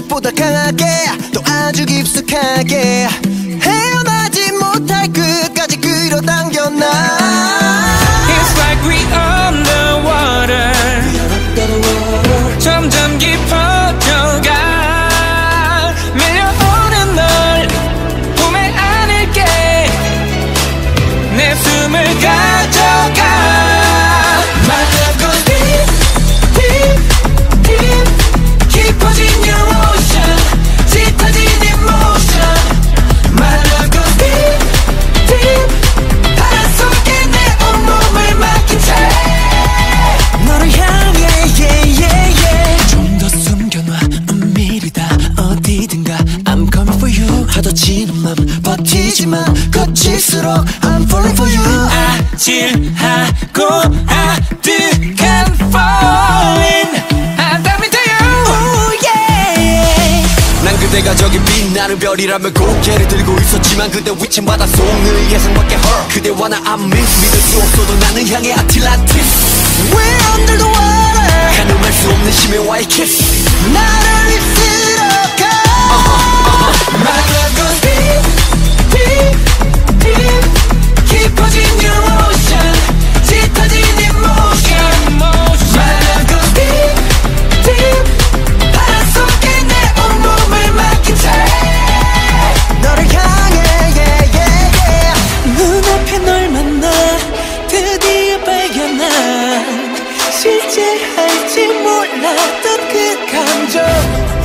생각보다 강하게 또 아주 깊숙하게 헤어나지 못할 끝까지 끌어당겨 나. It's like we underwater. 점점 깊어져가. 밀려오는 널 품에 안을게. 내 숨을 가져가. My love goes deep, deep, deep. 깊어진 your ocean, 짙어진 emotion. My love goes deep, deep. 바닷속에 내 온몸을 맡긴 채 너를 향해 yeah, yeah, yeah. 좀 더 숨겨놔 은밀히 다 어디든가 I'm coming for you. 하도치는 맘 버티지만 거칠수록 I'm falling for you. 아찔하고 아득한 falling I'm coming to you. Oh yeah. 난 그대가 저기 빛나는 별이라면 고개를 들고 있었지만 그대 위친 바닷속을 예상 밖의 her. 그대와 나 I'm miss 믿을 수 없어도 나는 향해 아틀란티스. We're under the water. 가늠할 수 없는 심해와의 kiss. 나를 입술로 가. My love goes deep, deep, deep. 깊어진 your ocean, 짙어진 emotion. My love goes deep, deep. 바닷속에 내 온몸을 맡긴 채 너를 향해 yeah, yeah, yeah. 눈앞에 널 만나 드디어 발견한 실제 할지 몰랐던 그 감정.